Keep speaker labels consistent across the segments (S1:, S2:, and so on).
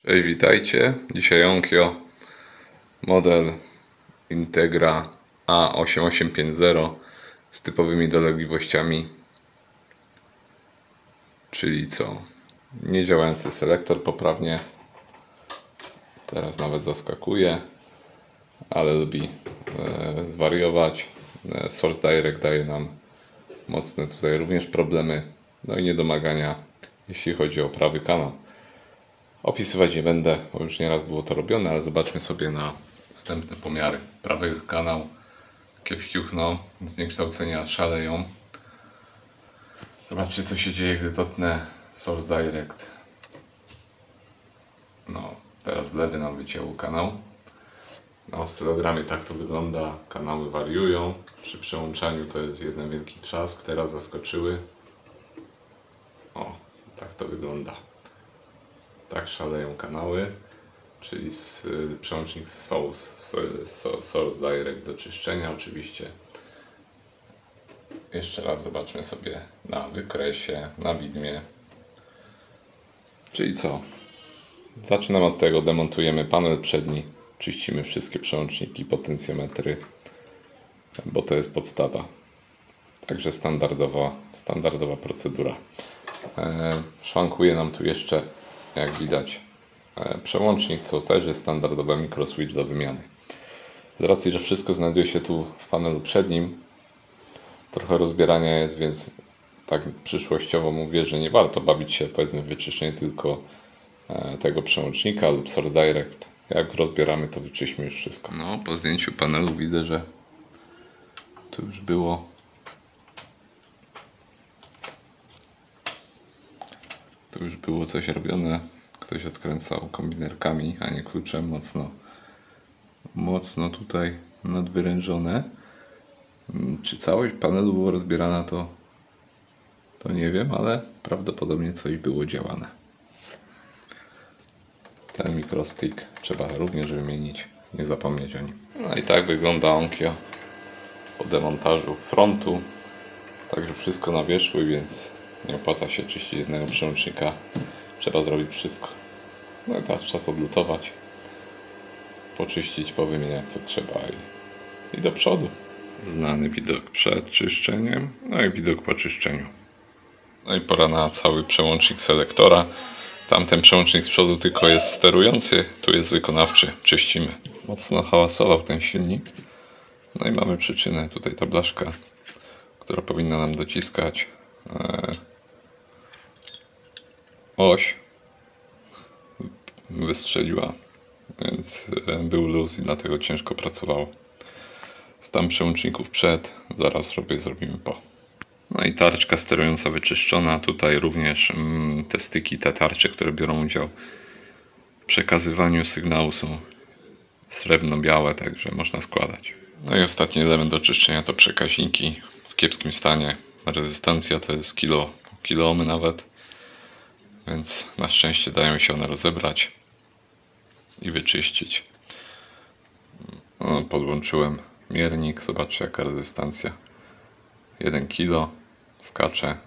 S1: Cześć, witajcie. Dzisiaj Onkyo, model Integra A8850 z typowymi dolegliwościami, czyli co? Niedziałający selektor poprawnie, teraz nawet zaskakuje, ale lubi zwariować. Source Direct daje nam mocne tutaj również problemy, no i niedomagania, jeśli chodzi o prawy kanał. Opisywać nie będę, bo już nieraz było to robione, ale zobaczmy sobie na wstępne pomiary. Prawy kanał kiepściuchno, zniekształcenia szaleją. Zobaczcie, co się dzieje, gdy dotknę Source Direct. No, teraz lewy nam wycięło kanał. Na oscylogramie tak to wygląda, kanały wariują. Przy przełączaniu to jest jeden wielki trzask, teraz zaskoczyły. O, tak to wygląda. Tak szaleją kanały, czyli przełącznik Source Direct do czyszczenia oczywiście. Jeszcze raz zobaczmy sobie na wykresie, na widmie. Czyli co? Zaczynamy od tego, demontujemy panel przedni, czyścimy wszystkie przełączniki, potencjometry, bo to jest podstawa. Także standardowa procedura. Szwankuje nam tu jeszcze, jak widać, przełącznik, co też jest standardowy mikroswitch do wymiany. Z racji, że wszystko znajduje się tu w panelu przednim, trochę rozbierania jest, więc tak przyszłościowo mówię, że nie warto bawić się, powiedzmy, w wyczyszczenie tylko tego przełącznika lub Source Direct. Jak rozbieramy, to wyczyśmy już wszystko. No, po zdjęciu panelu widzę, że tu już było coś robione. Ktoś odkręcał kombinerkami, a nie kluczem. Mocno tutaj nadwyrężone. Czy całość panelu była rozbierana, to nie wiem, ale prawdopodobnie coś było działane. Ten mikrostick trzeba również wymienić, nie zapomnieć o nim. No i tak wygląda Onkyo po demontażu frontu. Także wszystko na wierzchu, więc nie opłaca się czyścić jednego przełącznika. Trzeba zrobić wszystko. No i teraz czas odlutować, poczyścić, powymieniać co trzeba i do przodu. Znany widok przed czyszczeniem, no i widok po czyszczeniu. No i pora na cały przełącznik selektora. Tamten przełącznik z przodu tylko jest sterujący, tu jest wykonawczy. Czyścimy. Mocno hałasował ten silnik. No i mamy przyczynę. Tutaj ta blaszka, która powinna nam dociskać oś, wystrzeliła, więc był luz i dlatego ciężko pracowało. Stan przełączników przed, zaraz zrobimy po. No i tarczka sterująca wyczyszczona. Tutaj również te styki, te tarcze, które biorą udział w przekazywaniu sygnału, są srebrno-białe, także można składać. No i ostatni element do czyszczenia to przekaźniki w kiepskim stanie. Rezystancja to jest kiloohmy nawet, więc na szczęście dają się one rozebrać i wyczyścić. No, podłączyłem miernik, zobaczcie jaka rezystancja. 1 kg, skacze.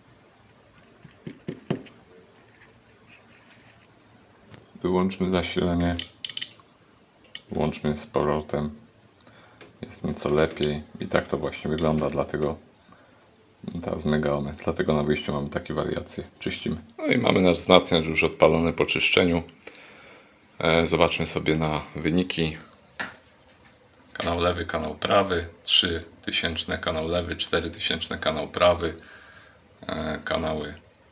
S1: Wyłączmy zasilanie, włączmy z powrotem. Jest nieco lepiej i tak to właśnie wygląda, dlatego teraz mygamy, dlatego na wyjściu mamy takie wariacje. Czyścimy. No i mamy nasz wzmacniacz już odpalony po czyszczeniu. Zobaczmy sobie na wyniki. Kanał lewy, kanał prawy, 3000 kanał lewy, 4000 kanał prawy. Kanały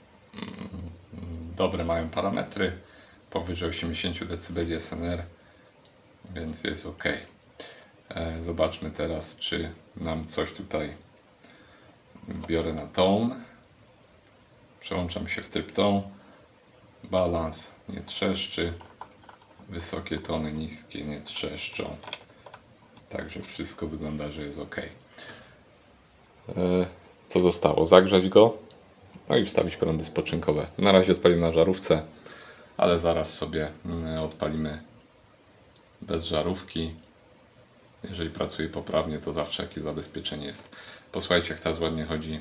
S1: dobre mają parametry, powyżej 80 dB SNR, więc jest ok. Zobaczmy teraz, czy nam coś tutaj. Biorę na tone, przełączam się w tryb tone, balans nie trzeszczy, wysokie tony, niskie nie trzeszczą, także wszystko wygląda, że jest ok. Co zostało? Zagrzać go, no i wstawić prądy spoczynkowe. Na razie odpalimy na żarówce, ale zaraz sobie odpalimy bez żarówki. Jeżeli pracuje poprawnie, to zawsze jakieś zabezpieczenie jest. Posłuchajcie, jak teraz ładnie chodzi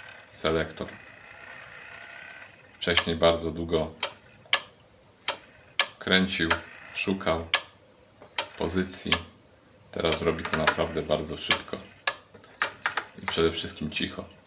S1: selektor. Wcześniej bardzo długo kręcił, szukał pozycji. Teraz robi to naprawdę bardzo szybko i przede wszystkim cicho.